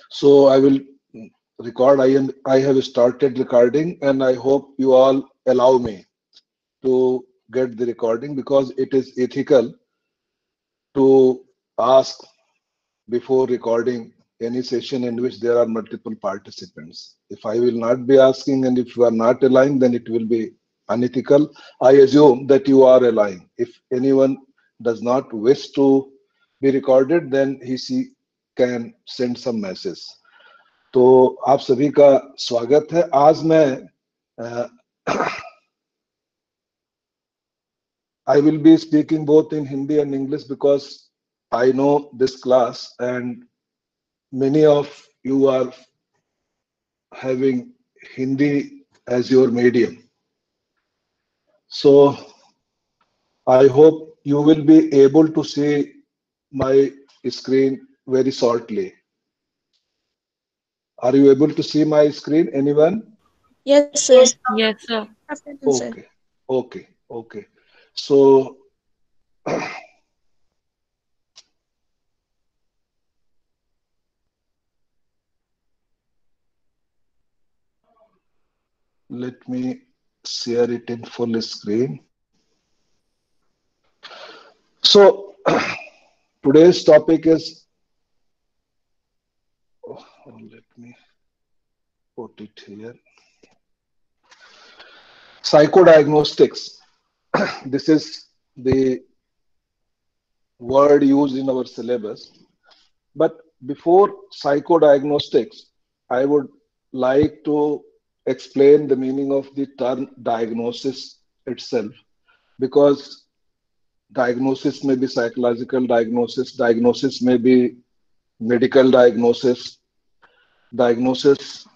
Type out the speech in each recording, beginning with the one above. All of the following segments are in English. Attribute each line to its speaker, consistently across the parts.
Speaker 1: So I will record. I have started recording, and I hope you all allow me to get the recording because it is ethical to ask before recording any session in which there are multiple participants. If I will not be asking and if you are not aligned, then it will be unethical. I assume that you are aligned. If anyone does not wish to be recorded, then she can send some message. तो आप सभी का स्वागत है आज मैं I will be speaking both in Hindi and English because I know this class and many of you are having Hindi as your medium. So I hope you will be able to see my screen very shortly. Are you able to see my screen? Anyone?
Speaker 2: Yes, sir.
Speaker 3: Yes, sir.
Speaker 2: Afternoon, sir.
Speaker 1: Okay, okay, okay. So let me share it in full screen. So today's topic is, let me put it here. Psychodiagnostics. This is the word used in our syllabus. But before psychodiagnostics, I would like to explain the meaning of the term diagnosis itself, because diagnosis may be psychological diagnosis may be medical diagnosis.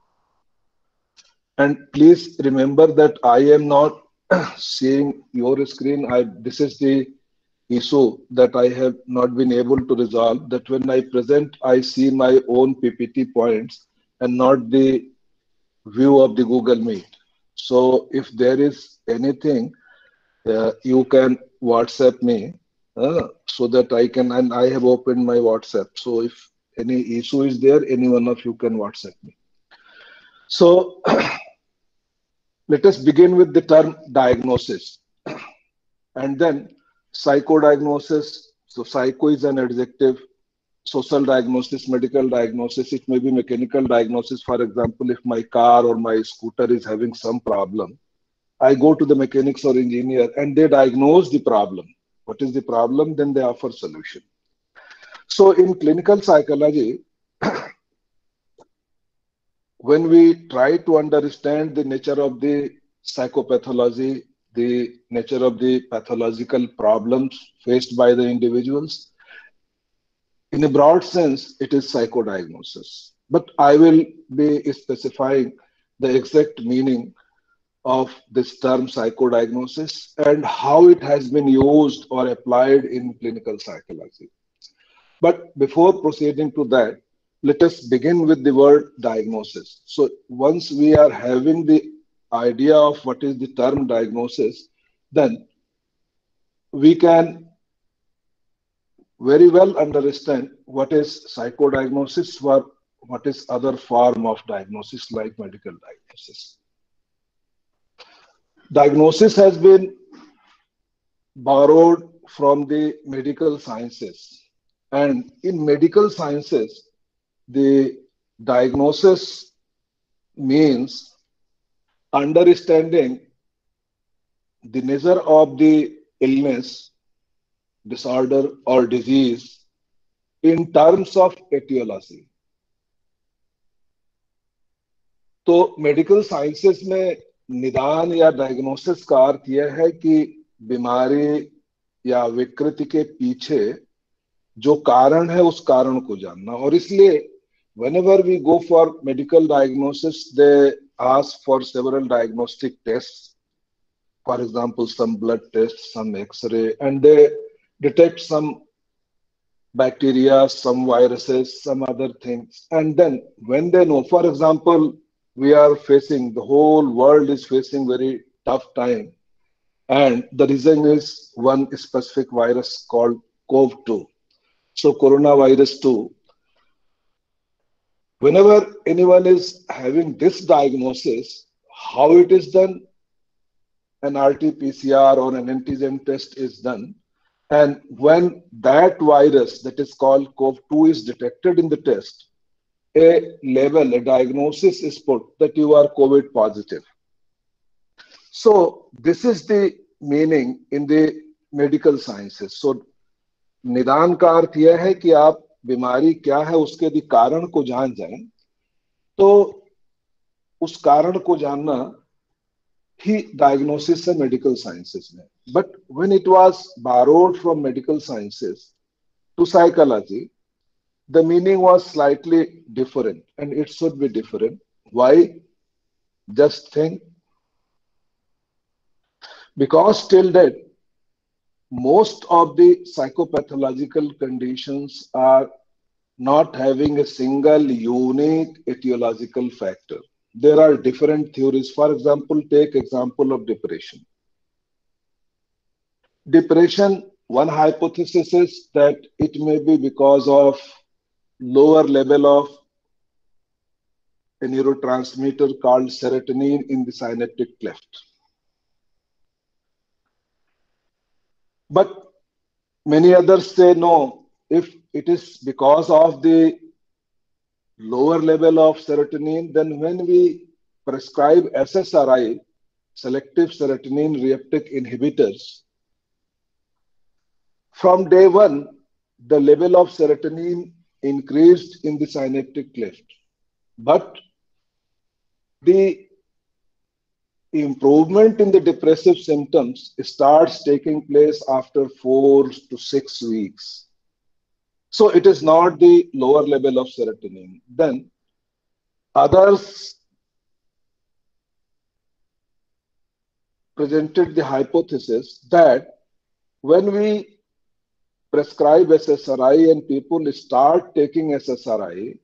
Speaker 1: And please remember that I am not seeing your screen. This is the issue that I have not been able to resolve, that when I present, I see my own PPT points and not the view of the Google Meet. So if there is anything, you can WhatsApp me so that I can, and I have opened my WhatsApp. So if any issue is there, any one of you can WhatsApp me. So let us begin with the term diagnosis and then psychodiagnosis. So psycho is an adjective, social diagnosis, medical diagnosis, it may be mechanical diagnosis. For example, if my car or my scooter is having some problem, I go to the mechanics or engineer and they diagnose the problem. What is the problem? Then they offer solution. So in clinical psychology, when we try to understand the nature of the psychopathology, the nature of the pathological problems faced by the individuals, in a broad sense, it is psychodiagnosis. But I will be specifying the exact meaning of this term psychodiagnosis and how it has been used or applied in clinical psychology. But before proceeding to that, let us begin with the word diagnosis. So once we are having the idea of what is the term diagnosis, then we can very well understand what is psychodiagnosis or what is other form of diagnosis like medical diagnosis. Diagnosis has been borrowed from the medical sciences. And in medical sciences, the diagnosis means understanding the nature of the illness, disorder, or disease in terms of etiology. तो medical sciences में निदान या diagnosis का अर्थ यह है कि बीमारी या विकृति के पीछे जो कारण है उस कारण को जानना. और इसलिए whenever we go for medical diagnosis, they ask for several diagnostic tests. For example, some blood tests, some X-ray, and they detect some bacteria, some viruses, some other things. And then when they know, for example, we are facing, the whole world is facing very tough time. And the reason is one specific virus called CoV-2. So coronavirus 2. Whenever anyone is having this diagnosis, how it is done? An RT-PCR or an antigen test is done, and when that virus that is called CoV-2 is detected in the test, a diagnosis is put that you are COVID positive. So this is the meaning in the medical sciences. So निदान का अर्थ यह है कि आप बीमारी क्या है उसके यदि कारण को जान जाएं तो उस कारण को जानना ही डायग्नोसिस है मेडिकल साइंसेस में. But when it was borrowed from medical sciences to psychology, the meaning was slightly different, and it should be different. Why? Just think. Because till date, most of the psychopathological conditions are not having a single unique etiological factor. There are different theories. For example, take example of depression. Depression, one hypothesis is that it may be because of lower level of a neurotransmitter called serotonin in the synaptic cleft. But many others say no, if it is because of the lower level of serotonin, then when we prescribe SSRI, selective serotonin reuptake inhibitors, from day one, the level of serotonin increased in the synaptic cleft. But the improvement in the depressive symptoms starts taking place after 4 to 6 weeks. So it is not the lower level of serotonin. Then others presented the hypothesis that when we prescribe SSRI and people start taking SSRI,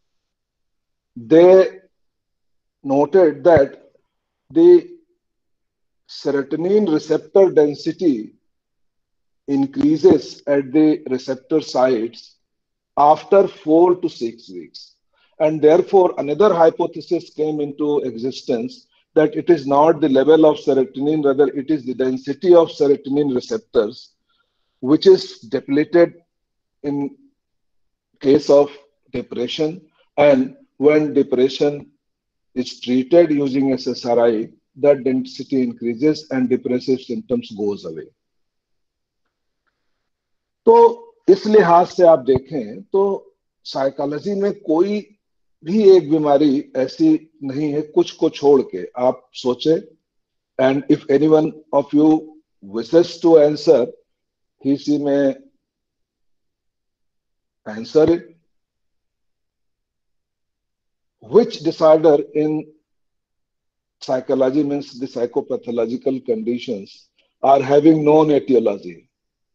Speaker 1: they noted that the serotonin receptor density increases at the receptor sites after 4 to 6 weeks. And therefore, another hypothesis came into existence that it is not the level of serotonin, rather it is the density of serotonin receptors, which is depleted in case of depression. And when depression is treated using SSRI, that density increases and depressive symptoms goes away. तो इस लिहाज से आप देखें तो psychology में कोई भी एक बीमारी ऐसी नहीं है कुछ को छोड़ के. आप सोचे, and if anyone of you wishes to answer, he she may answer it. Which disorder in psychology, means the psychopathological conditions, are having known etiology?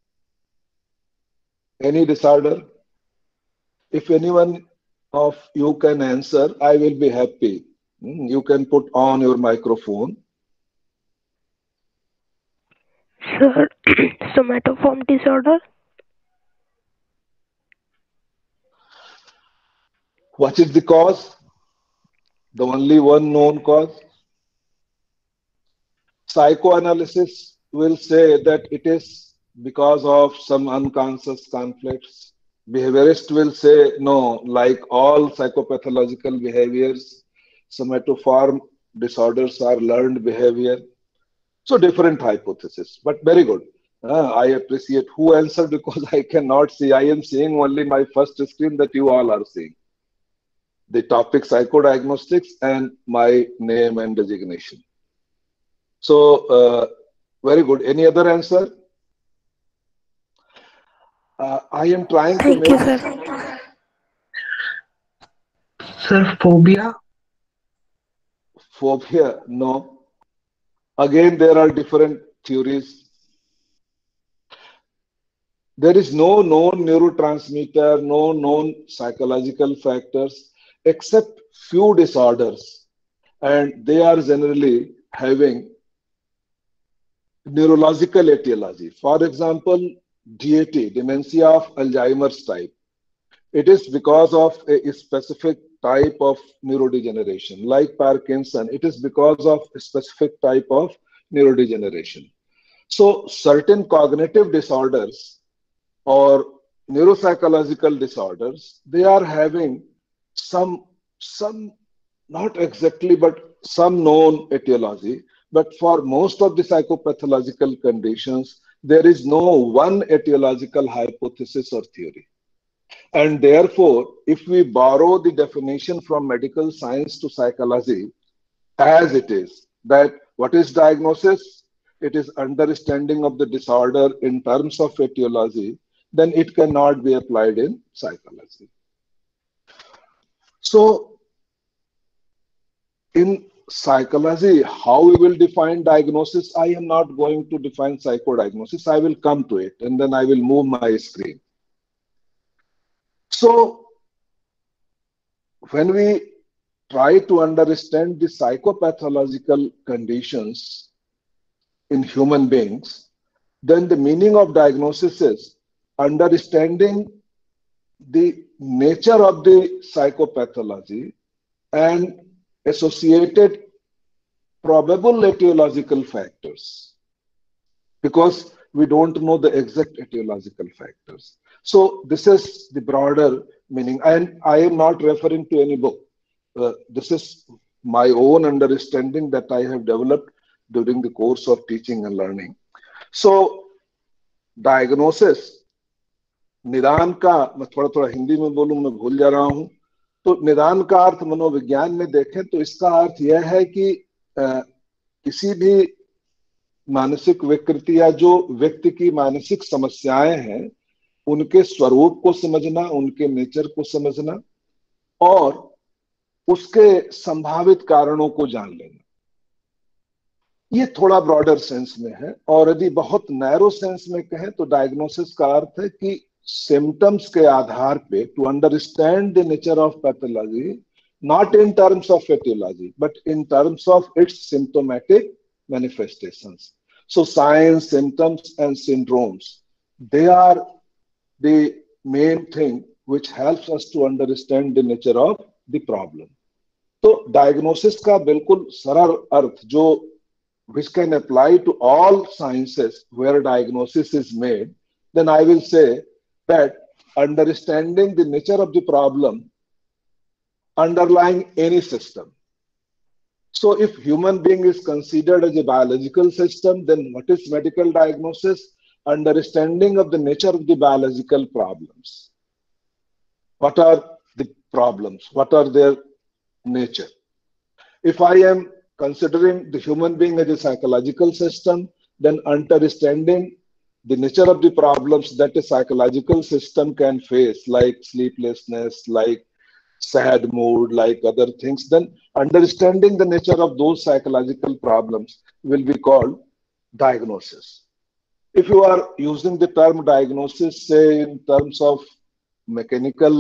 Speaker 1: Any disorder? If anyone of you can answer, I will be happy. You can put on your microphone.
Speaker 2: Sir, somatoform disorder.
Speaker 1: What is the cause? The only one known cause? Psychoanalysis will say that it is because of some unconscious conflicts. Behaviorist will say no, like all psychopathological behaviors, somatoform disorders are learned behavior. So different hypothesis, but very good. I appreciate who answered because I cannot see. I am seeing only my first screen that you all are seeing. The topic psychodiagnostics and my name and designation. So very good. Any other answer? I am trying to make.
Speaker 2: Thank you, sir.
Speaker 3: Sir, phobia?
Speaker 1: Phobia? No. Again, there are different theories. There is no known neurotransmitter, no known psychological factors, except few disorders, and they are generally having neurological etiology. For example, DAT, dementia of Alzheimer's type. It is because of a specific type of neurodegeneration, like Parkinson. It is because of a specific type of neurodegeneration. So certain cognitive disorders or neuropsychological disorders, they are having some not exactly, but some known etiology. But for most of the psychopathological conditions, there is no one etiological hypothesis or theory. And therefore, if we borrow the definition from medical science to psychology as it is, that what is diagnosis? It is understanding of the disorder in terms of etiology, then it cannot be applied in psychology. So, in psychology, how we will define diagnosis? I am not going to define psychodiagnosis. I will come to it and then I will move my screen. So, when we try to understand the psychopathological conditions in human beings, then the meaning of diagnosis is understanding the nature of the psychopathology and associated probable etiological factors, because we don't know the exact etiological factors. So this is the broader meaning, and I am not referring to any book. This is my own understanding that I have developed during the course of teaching and learning. So diagnosis, निदान का, मैं थोड़ा थोड़ा हिंदी में बोलूं, मैं भूल जा रहा हूं, तो निदान का अर्थ मनोविज्ञान में देखें तो इसका अर्थ यह है कि किसी भी मानसिक विकृति या जो व्यक्ति की मानसिक समस्याएं हैं उनके स्वरूप को समझना, उनके नेचर को समझना और उसके संभावित कारणों को जान लेना। ये थोड़ा ब्रॉडर सेंस में है, और यदि बहुत नैरो सेंस में कहें तो डायग्नोसिस का अर्थ है कि सिम्टम्स के आधार पे to understand the nature of pathology, not in terms of etiology but in terms of its symptomatic manifestations. So signs, symptoms and syndromes, they are the main thing which helps us to understand the nature of the problem. तो diagnosis का बिल्कुल सरल अर्थ जो which can apply to all sciences where diagnosis is made, then I will say that understanding the nature of the problem underlying any system. So if human being is considered as a biological system, then what is medical diagnosis? Understanding of the nature of the biological problems. What are the problems? What are their nature? If I am considering the human being as a psychological system, then understanding the nature of the problems that a psychological system can face, like sleeplessness, like sad mood, like other things, then understanding the nature of those psychological problems will be called diagnosis. If you are using the term diagnosis, say in terms of mechanical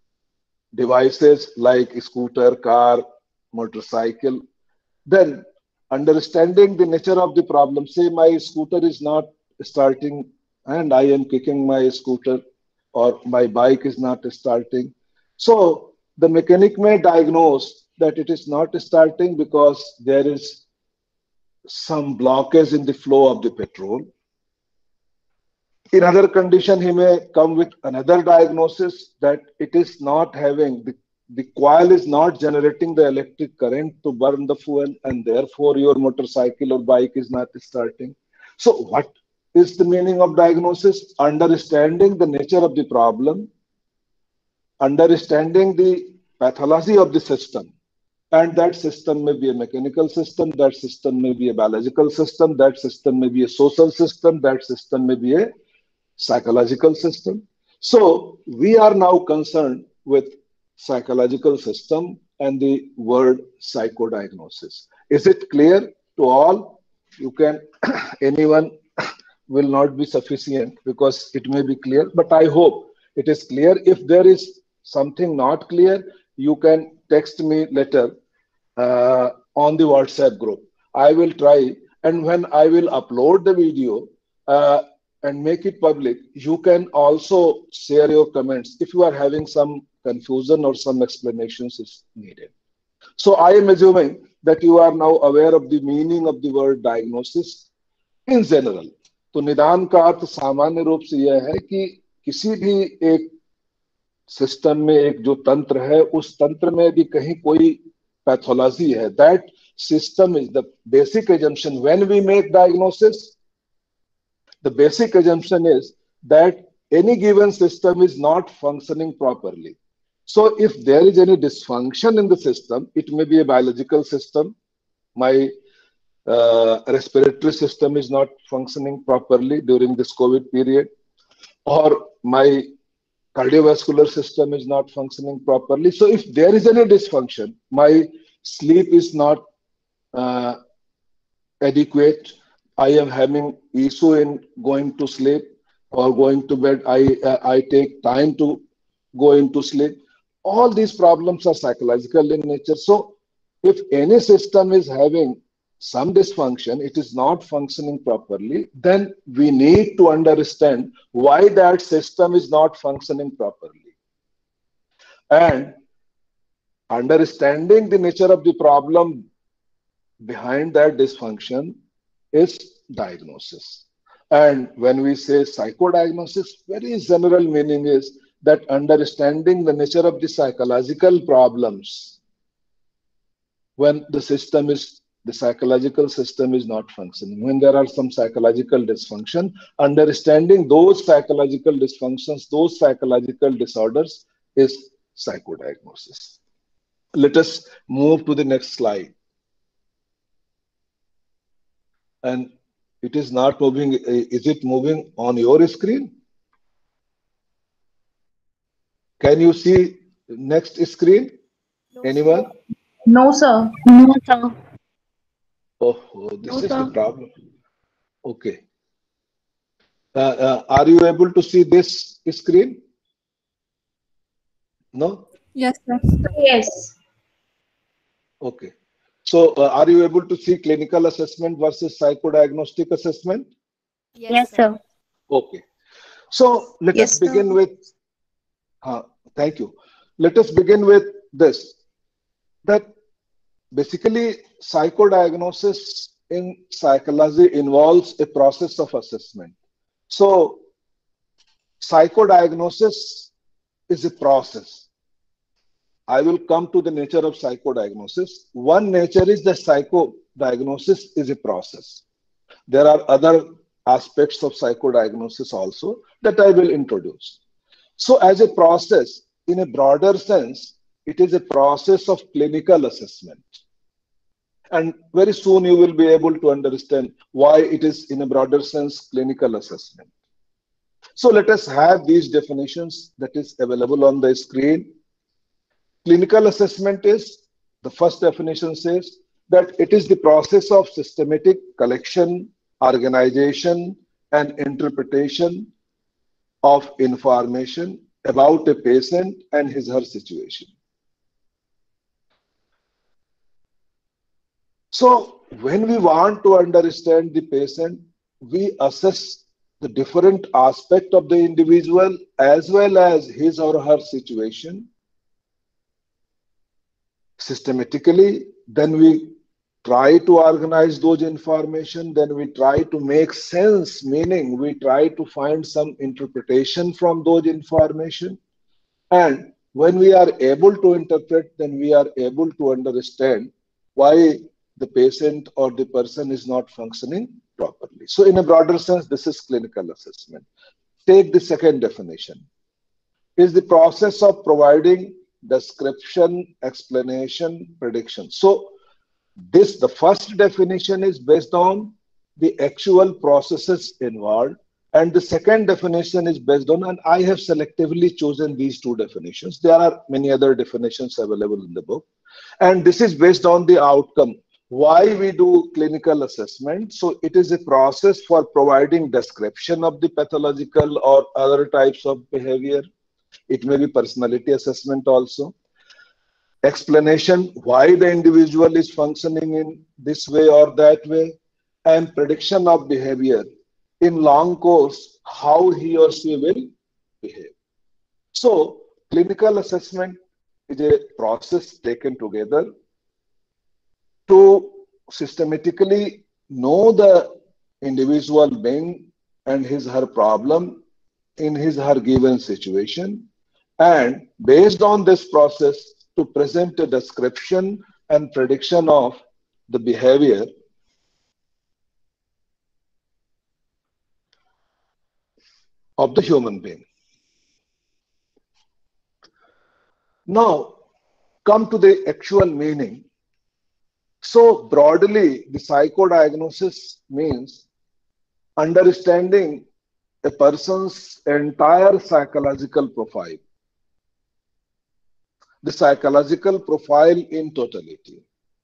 Speaker 1: devices like scooter, car, motorcycle, then understanding the nature of the problem, say my scooter is not starting and I am kicking my scooter, or my bike is not starting. So the mechanic may diagnose that it is not starting because there is some blockage in the flow of the petrol. In other condition, he may come with another diagnosis that it is not having, the coil is not generating the electric current to burn the fuel, and therefore your motorcycle or bike is not starting. So what is the meaning of diagnosis? Understanding the nature of the problem, understanding the pathology of the system, and that system may be a mechanical system, that system may be a biological system, that system may be a social system, that system may be a psychological system. So we are now concerned with psychological system and the word psychodiagnosis. Is it clear to all? You can, anyone will not be sufficient because it may be clear, but I hope it is clear. If there is something not clear, you can text me later on the WhatsApp group. I will try, and when I will upload the video, and make it public, you can also share your comments if you are having some confusion or some explanations is needed. So I am assuming that you are now aware of the meaning of the word diagnosis in general. तो निदान का अर्थ सामान्य रूप से यह है कि किसी भी एक सिस्टम में एक जो तंत्र है उस तंत्र में भी कहीं कोई पैथोलॉजी है, that system is the basic assumption when we make diagnosis. The basic assumption is that any given system is not functioning properly. So if there is any dysfunction in the system, it may be a biological system. My respiratory system is not functioning properly during this COVID period, or my cardiovascular system is not functioning properly. So if there is any dysfunction, my sleep is not adequate, I am having issue in going to sleep or going to bed, I take time to go into sleep. All these problems are psychological in nature. So if any system is having some dysfunction, it is not functioning properly, then we need to understand why that system is not functioning properly. And understanding the nature of the problem behind that dysfunction is diagnosis. And when we say psychodiagnosis, very general meaning is that understanding the nature of the psychological problems when the psychological system is not functioning, when there are some psychological dysfunction, understanding those psychological dysfunctions, those psychological disorders is psychodiagnosis. Let us move to the next slide. And it is not moving. Is it moving on your screen? Can you see next screen? Anyone?
Speaker 3: No, sir.
Speaker 2: No, sir.
Speaker 1: Oh, this is the problem. Okay. Are you able to see this screen? No?
Speaker 3: Yes, sir. Yes.
Speaker 1: Okay. So are you able to see clinical assessment versus psychodiagnostic assessment?
Speaker 2: Yes, sir.
Speaker 1: Okay. So let
Speaker 3: Yes,
Speaker 1: us begin
Speaker 3: sir.
Speaker 1: with, thank you. Let us begin with this, that basically psychodiagnosis in psychology involves a process of assessment. So psychodiagnosis is a process. I will come to the nature of psychodiagnosis. One nature is that psychodiagnosis is a process. There are other aspects of psychodiagnosis also that I will introduce. So as a process, in a broader sense, it is a process of clinical assessment. And very soon you will be able to understand why it is in a broader sense clinical assessment. So let us have these definitions that is available on the screen. Clinical assessment is, the first definition says that it is the process of systematic collection, organization, and interpretation of information about a patient and his/her situation. So when we want to understand the patient, we assess the different aspect of the individual as well as his or her situation systematically. Then we try to organize those information, then we try to make sense, meaning we try to find some interpretation from those information. And when we are able to interpret, then we are able to understand why the patient or the person is not functioning properly. So in a broader sense, this is clinical assessment. Take the second definition. Is the process of providing description, explanation, prediction. So the first definition is based on the actual processes involved, and the second definition is based on, and I have selectively chosen these two definitions. There are many other definitions available in the book, and this is based on the outcome. Why we do clinical assessment? So it is a process for providing description of the pathological or other types of behavior. It may be personality assessment also. Explanation, why the individual is functioning in this way or that way, and prediction of behavior. In long course, how he or she will behave. So, clinical assessment is a process taken together to systematically know the individual being and his her problem in his her given situation, and based on this process to present a description and prediction of the behavior of the human being. Now, come to the actual meaning. So, broadly, the psychodiagnosis means understanding a person's entire psychological profile, the psychological profile in totality.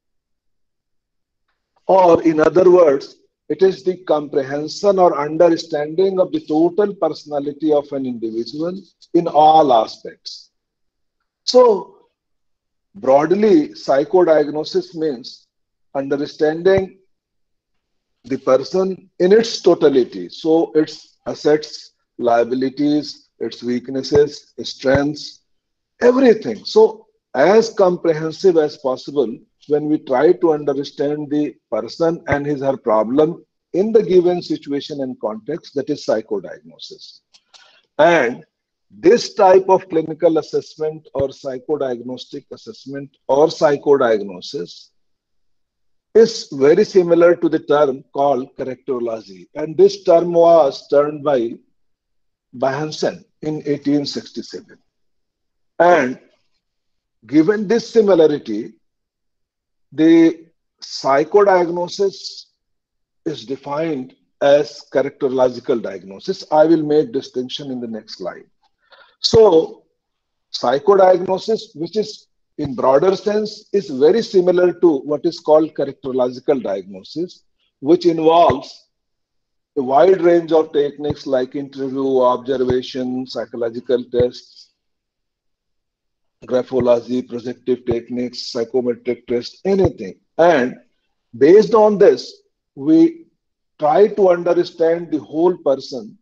Speaker 1: Or, in other words, it is the comprehension or understanding of the total personality of an individual in all aspects. So, broadly, psychodiagnosis means understanding the person in its totality. So, its assets, liabilities, its weaknesses, strengths, everything. So, as comprehensive as possible when we try to understand the person and his her problem in the given situation and context, that is psychodiagnosis. And this type of clinical assessment or psychodiagnostic assessment or psychodiagnosis is very similar to the term called characterology. And this term was turned by Hansen in 1867. And given this similarity, the psychodiagnosis is defined as characterological diagnosis. I will make distinction in the next slide. So, psychodiagnosis, which is in broader sense, is very similar to what is called characterological diagnosis, which involves a wide range of techniques like interview, observation, psychological tests, graphology, projective techniques, psychometric tests, anything. And based on this, we try to understand the whole person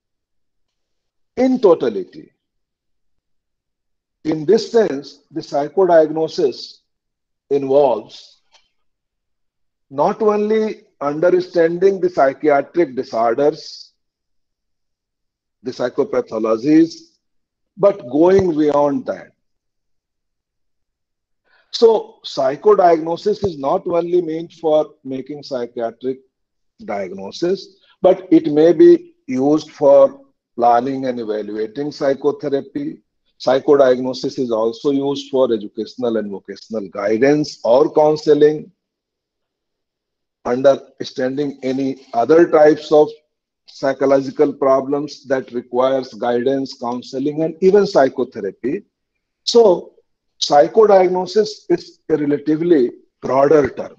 Speaker 1: in totality. In this sense, the psychodiagnosis involves not only understanding the psychiatric disorders, the psychopathologies, but going beyond that. So, psychodiagnosis is not only meant for making psychiatric diagnosis, but it may be used for planning and evaluating psychotherapy. Psychodiagnosis is also used for educational and vocational guidance or counseling, understanding any other types of psychological problems that requires guidance, counseling, and even psychotherapy. So, psychodiagnosis is a relatively broader term.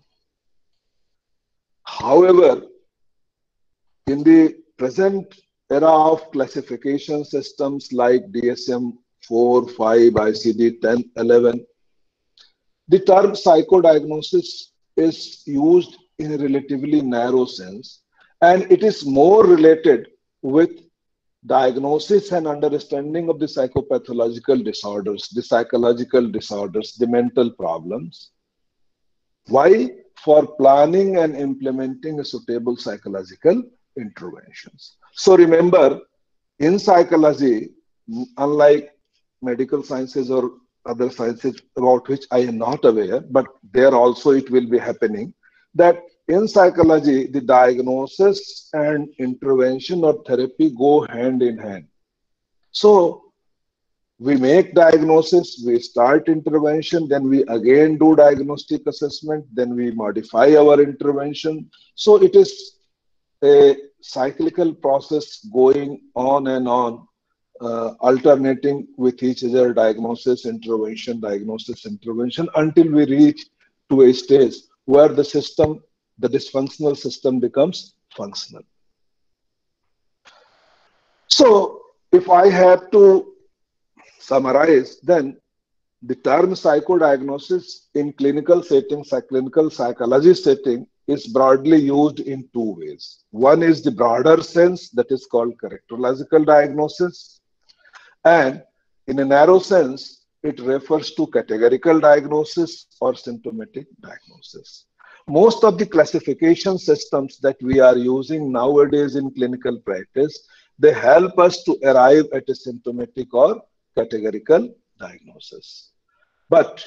Speaker 1: However, in the present era of classification systems like DSM 4, 5, ICD 10, 11, the term psychodiagnosis is used in a relatively narrow sense, and it is more related with diagnosis and understanding of the psychopathological disorders, the psychological disorders, the mental problems. Why? For planning and implementing a suitable psychological interventions. So remember, in psychology, unlike medical sciences or other sciences about which I am not aware, but there also it will be happening, that in psychology, the diagnosis and intervention or therapy go hand in hand. So, we make diagnosis, we start intervention, then we again do diagnostic assessment, then we modify our intervention. So, it is a cyclical process going on and on, alternating with each other, diagnosis, intervention, until we reach to a stage where the system, the dysfunctional system, becomes functional. So, if I have to summarize, then the term psychodiagnosis in clinical settings, clinical psychology setting, is broadly used in two ways. One is the broader sense, that is called characterological diagnosis, and in a narrow sense, it refers to categorical diagnosis or symptomatic diagnosis. Most of the classification systems that we are using nowadays in clinical practice, they help us to arrive at a symptomatic or categorical diagnosis. But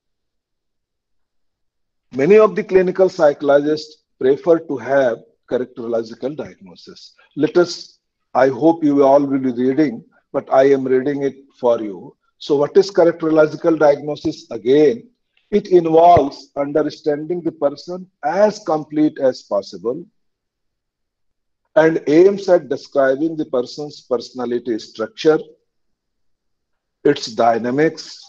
Speaker 1: many of the clinical psychologists prefer to have characterological diagnosis. I hope you all will be reading, but I am reading it for you. So what is characterological diagnosis? Again, it involves understanding the person as complete as possible and aims at describing the person's personality structure, its dynamics,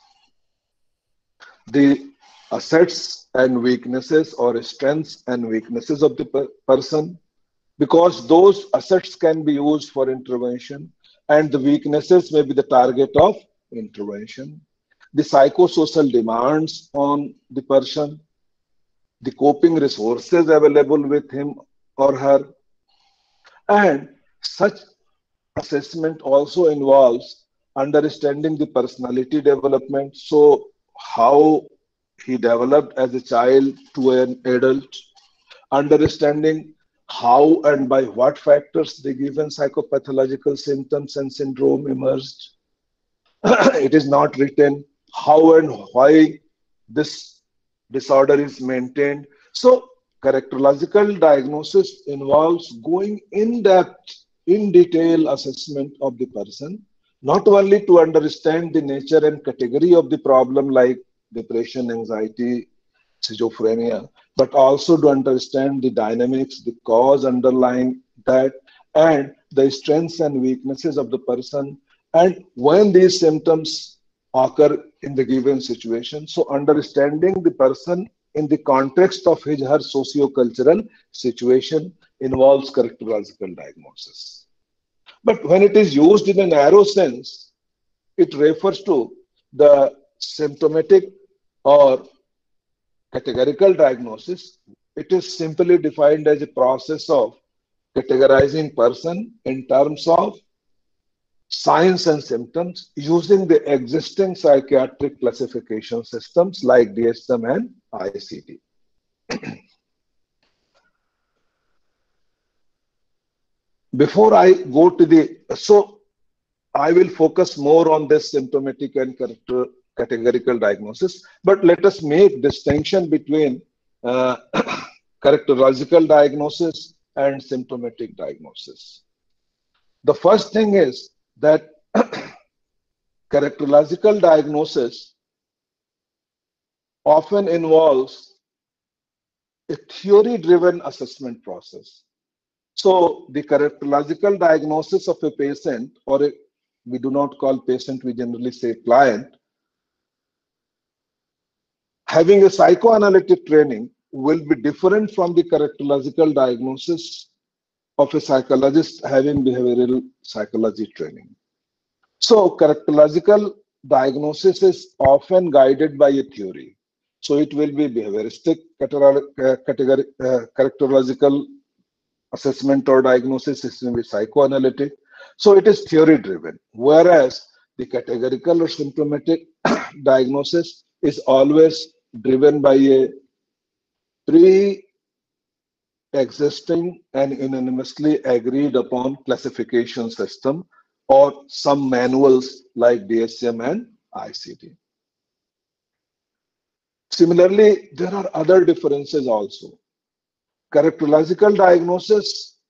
Speaker 1: the assets and weaknesses or strengths and weaknesses of the person, because those assets can be used for intervention and the weaknesses may be the target of intervention, the psychosocial demands on the person, the coping resources available with him or her, and such assessment also involves understanding the personality development. So, how he developed as a child to an adult, understanding how and by what factors the given psychopathological symptoms and syndrome emerged. It is not written how and why this disorder is maintained. So, characterological diagnosis involves going in depth, in detail assessment of the person, not only to understand the nature and category of the problem like depression, anxiety, schizophrenia, but also to understand the dynamics, the cause underlying that, and the strengths and weaknesses of the person, and when these symptoms occur in the given situation. So, understanding the person in the context of his her socio-cultural situation involves characterological diagnosis. But when it is used in a narrow sense, it refers to the symptomatic or categorical diagnosis. It is simply defined as a process of categorizing person in terms of signs and symptoms using the existing psychiatric classification systems like DSM and ICD. Before I go to I will focus more on this symptomatic and categorical diagnosis, but let us make distinction between characterological diagnosis and symptomatic diagnosis. The first thing is that characterological diagnosis often involves a theory-driven assessment process. So the characterological diagnosis of a patient, we do not call patient, we generally say client, having a psychoanalytic training will be different from the characterological diagnosis of a psychologist having behavioral psychology training. So characterological diagnosis is often guided by a theory. So it will be behavioristic characterological assessment or diagnosis, it will be psychoanalytic. So it is theory driven, whereas the categorical or symptomatic diagnosis is always driven by a pre-existing and unanimously agreed upon classification system or some manuals like DSM and ICD. Similarly, there are other differences also. Characterological diagnosis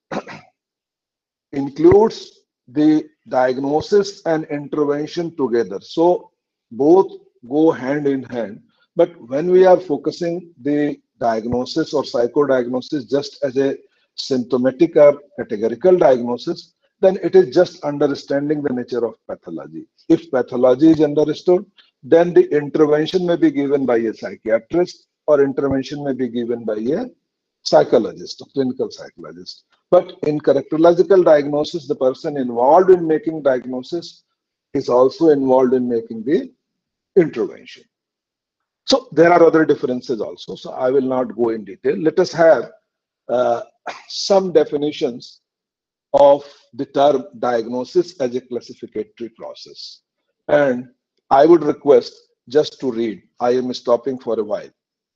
Speaker 1: includes the diagnosis and intervention together. So both go hand in hand. But when we are focusing the diagnosis or psychodiagnosis just as a symptomatic or categorical diagnosis, then it is just understanding the nature of pathology. If pathology is understood, then the intervention may be given by a psychiatrist or intervention may be given by a psychologist, a clinical psychologist. But in characterological diagnosis, the person involved in making diagnosis is also involved in making the intervention. So there are other differences also. So I will not go in detail. Let us have uh, some definitions of the term diagnosis as a classificatory process. And I would request just to read. I am stopping for a while.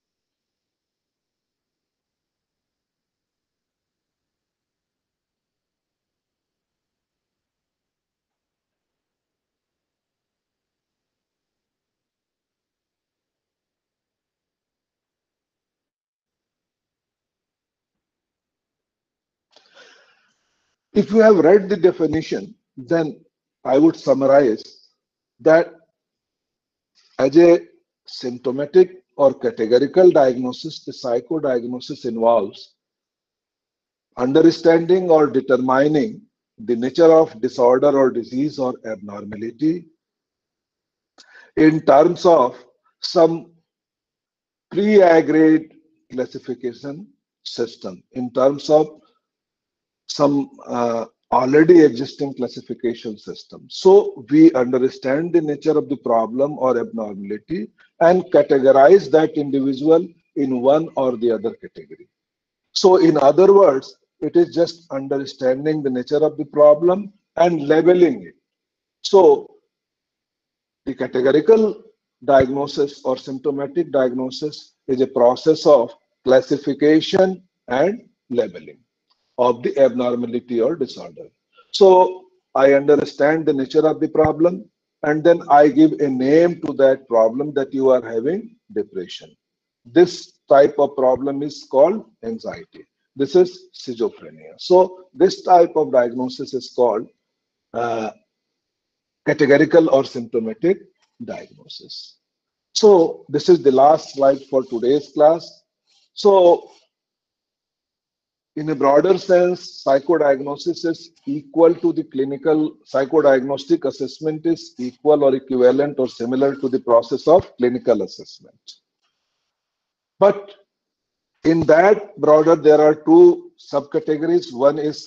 Speaker 1: If you have read the definition, then I would summarize that as a symptomatic or categorical diagnosis, the psychodiagnosis involves understanding or determining the nature of disorder or disease or abnormality in terms of some pre-agreed classification system, in terms of some already existing classification system. So we understand the nature of the problem or abnormality and categorize that individual in one or the other category. So in other words, it is just understanding the nature of the problem and labeling it. So the categorical diagnosis or symptomatic diagnosis is a process of classification and labeling of the abnormality or disorder. So I understand the nature of the problem and then I give a name to that problem, that you are having depression. This type of problem is called anxiety. This is schizophrenia. So this type of diagnosis is called uh, categorical or symptomatic diagnosis. So this is the last slide for today's class. So in a broader sense, psychodiagnosis is equal to the clinical psychodiagnostic assessment is equal or equivalent or similar to the process of clinical assessment. But in that broader, there are two subcategories. One is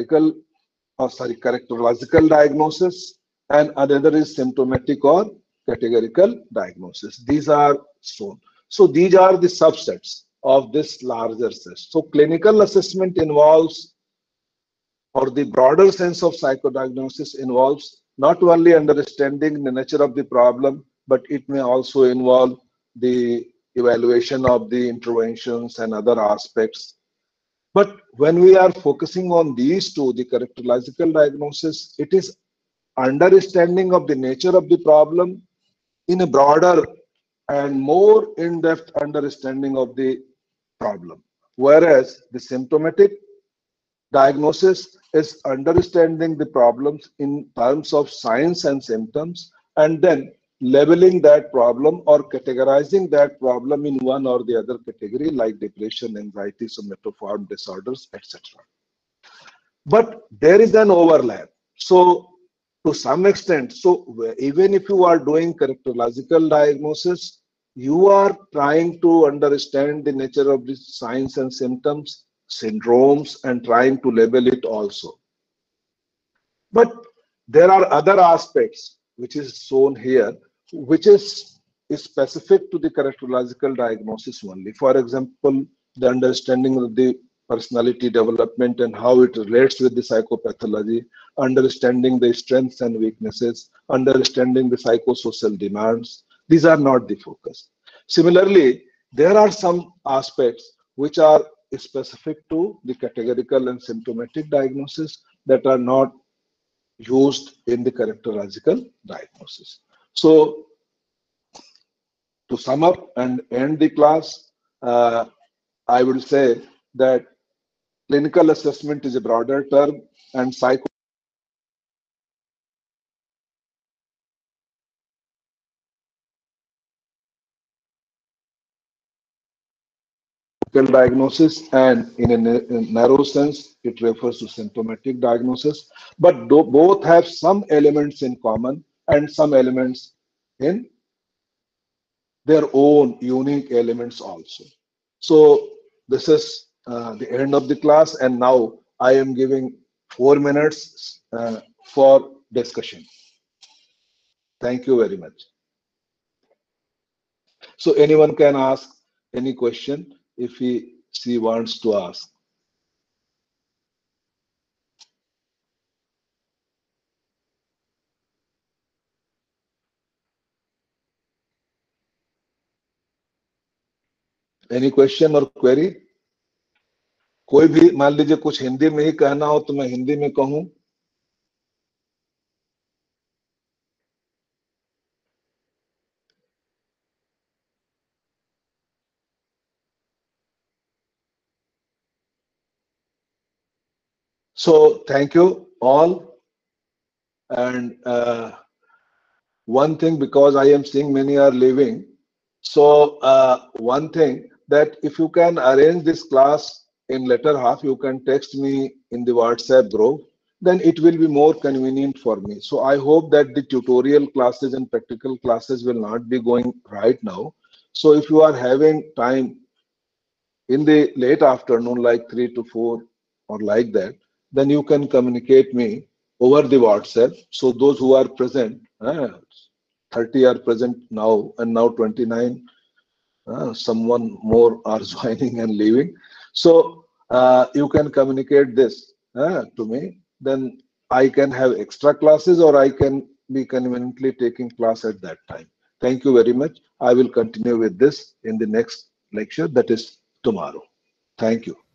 Speaker 1: characterological diagnosis, and another is symptomatic or categorical diagnosis. These are shown. So these are the subsets of this larger set. So clinical assessment involves, or the broader sense of psychodiagnosis involves, not only understanding the nature of the problem, but it may also involve the evaluation of the interventions and other aspects. But when we are focusing on these two, the characterological diagnosis, it is understanding of the nature of the problem in a broader and more in-depth understanding of the problem. Whereas the symptomatic diagnosis is understanding the problems in terms of signs and symptoms and then labeling that problem or categorizing that problem in one or the other category, like depression, anxiety, somatoform disorders, etc. But there is an overlap. So to some extent, so even if you are doing characterological diagnosis, you are trying to understand the nature of the signs and symptoms, syndromes, and trying to label it also. But there are other aspects which is shown here, which is specific to the characterological diagnosis only. For example, the understanding of the personality development and how it relates with the psychopathology, understanding the strengths and weaknesses, understanding the psychosocial demands. These are not the focus. Similarly, there are some aspects which are specific to the categorical and symptomatic diagnosis that are not used in the characterological diagnosis. So to sum up and end the class, I will say that clinical assessment is a broader term and psychological diagnosis, and in a narrow sense, it refers to symptomatic diagnosis, but both have some elements in common and some elements in their own unique elements also. So this is the end of the class, and now I am giving 4 minutes for discussion. Thank you very much. So anyone can ask any question if she wants to ask. Any question or query? कोई भी मान लीजिए कुछ हिंदी में ही कहना हो तो मैं हिंदी में कहूं. So thank you all. And one thing, because I am seeing many are leaving. So one thing, that if you can arrange this class in later half, you can text me in the WhatsApp group, then it will be more convenient for me. So I hope that the tutorial classes and practical classes will not be going right now. So if you are having time in the late afternoon, like 3 to 4 or like that, then you can communicate me over the WhatsApp. So those who are present, 30 are present now, and now 29, someone more are joining and leaving. So you can communicate this to me, then I can have extra classes, or I can be conveniently taking class at that time. Thank you very much. I will continue with this in the next lecture, that is tomorrow. Thank you.